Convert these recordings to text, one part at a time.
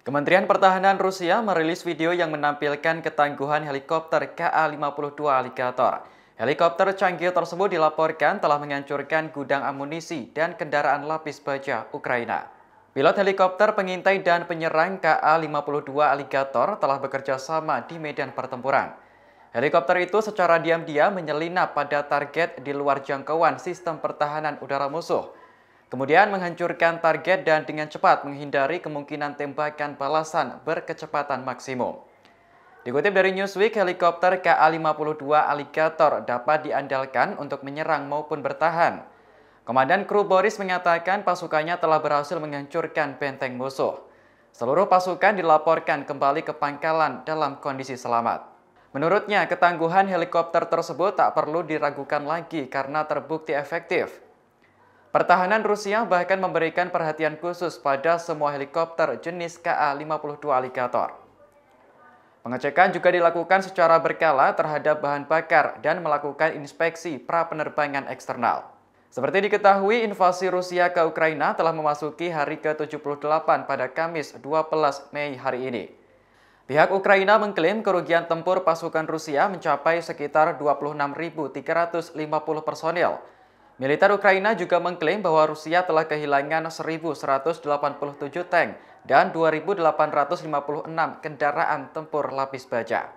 Kementerian Pertahanan Rusia merilis video yang menampilkan ketangguhan helikopter Ka-52 Alligator. Helikopter canggih tersebut dilaporkan telah menghancurkan gudang amunisi dan kendaraan lapis baja Ukraina. Pilot helikopter pengintai dan penyerang Ka-52 Alligator telah bekerja sama di medan pertempuran. Helikopter itu secara diam-diam menyelinap pada target di luar jangkauan sistem pertahanan udara musuh. Kemudian menghancurkan target dan dengan cepat menghindari kemungkinan tembakan balasan berkecepatan maksimum. Dikutip dari Newsweek, helikopter Ka-52 Alligator dapat diandalkan untuk menyerang maupun bertahan. Komandan kru Boris mengatakan pasukannya telah berhasil menghancurkan benteng musuh. Seluruh pasukan dilaporkan kembali ke pangkalan dalam kondisi selamat. Menurutnya, ketangguhan helikopter tersebut tak perlu diragukan lagi karena terbukti efektif. Pertahanan Rusia bahkan memberikan perhatian khusus pada semua helikopter jenis Ka-52 Alligator. Pengecekan juga dilakukan secara berkala terhadap bahan bakar dan melakukan inspeksi pra-penerbangan eksternal. Seperti diketahui, invasi Rusia ke Ukraina telah memasuki hari ke-78 pada Kamis 12 Mei hari ini. Pihak Ukraina mengklaim kerugian tempur pasukan Rusia mencapai sekitar 26.350 personil. Militer Ukraina juga mengklaim bahwa Rusia telah kehilangan 1.187 tank dan 2.856 kendaraan tempur lapis baja.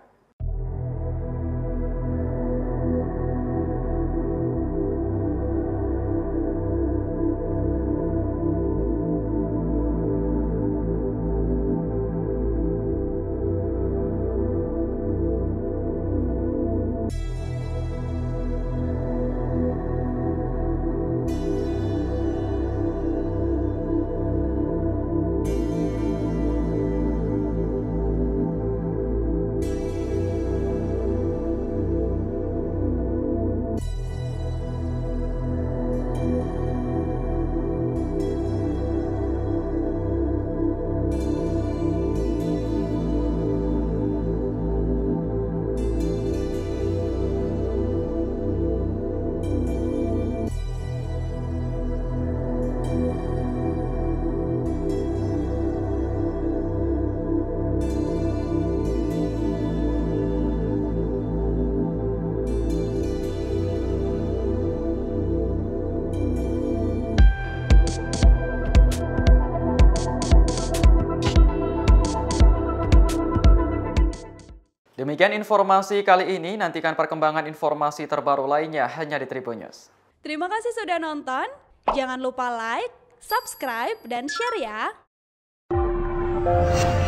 Demikian informasi kali ini, nantikan perkembangan informasi terbaru lainnya hanya di Tribun News. Terima kasih sudah nonton, jangan lupa like, subscribe, dan share ya!